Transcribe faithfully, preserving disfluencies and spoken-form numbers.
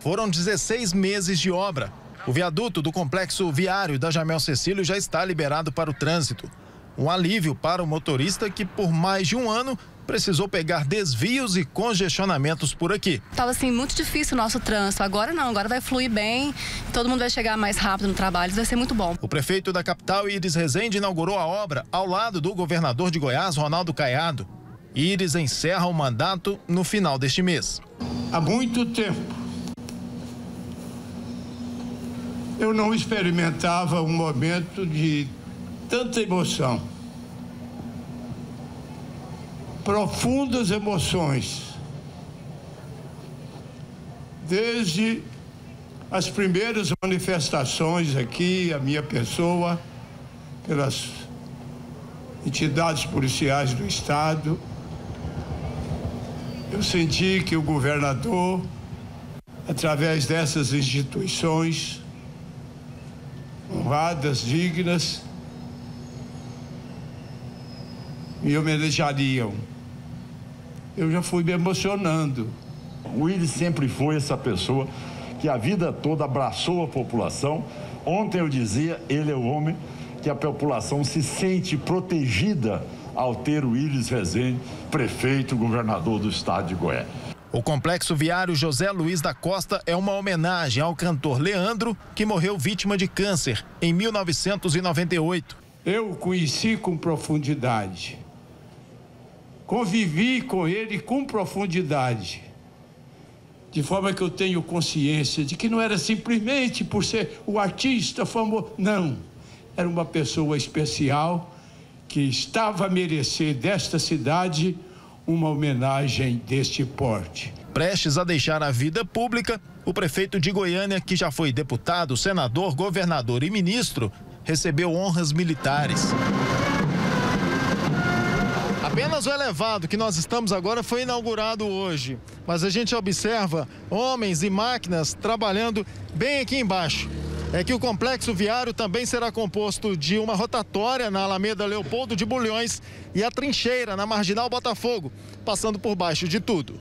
Foram dezesseis meses de obra. O viaduto do complexo viário da Jamel Cecílio já está liberado para o trânsito. Um alívio para o motorista que, por mais de um ano, precisou pegar desvios e congestionamentos por aqui. Estava assim muito difícil o nosso trânsito. Agora não, agora vai fluir bem, todo mundo vai chegar mais rápido no trabalho, isso vai ser muito bom. O prefeito da capital, Iris Rezende, inaugurou a obra ao lado do governador de Goiás, Ronaldo Caiado. Iris encerra o mandato no final deste mês. Há muito tempo eu não experimentava um momento de tanta emoção. Profundas emoções. Desde as primeiras manifestações aqui, a minha pessoa, pelas entidades policiais do estado, eu senti que o governador, através dessas instituições honradas, dignas, me homenageariam. Eu já fui me emocionando. O Willis sempre foi essa pessoa que a vida toda abraçou a população. Ontem eu dizia, ele é o homem que a população se sente protegida ao ter o Willis Rezende, prefeito, governador do estado de Goiás. O complexo viário José Luiz da Costa é uma homenagem ao cantor Leandro, que morreu vítima de câncer em mil novecentos e noventa e oito. Eu o conheci com profundidade. Convivi com ele com profundidade, de forma que eu tenho consciência de que não era simplesmente por ser o artista famoso, não, era uma pessoa especial que estava a merecer desta cidade uma homenagem deste porte. Prestes a deixar a vida pública, o prefeito de Goiânia, que já foi deputado, senador, governador e ministro, recebeu honras militares. Apenas o elevado que nós estamos agora foi inaugurado hoje, mas a gente observa homens e máquinas trabalhando bem aqui embaixo. É que o complexo viário também será composto de uma rotatória na Alameda Leopoldo de Bulhões e a trincheira na Marginal Botafogo, passando por baixo de tudo.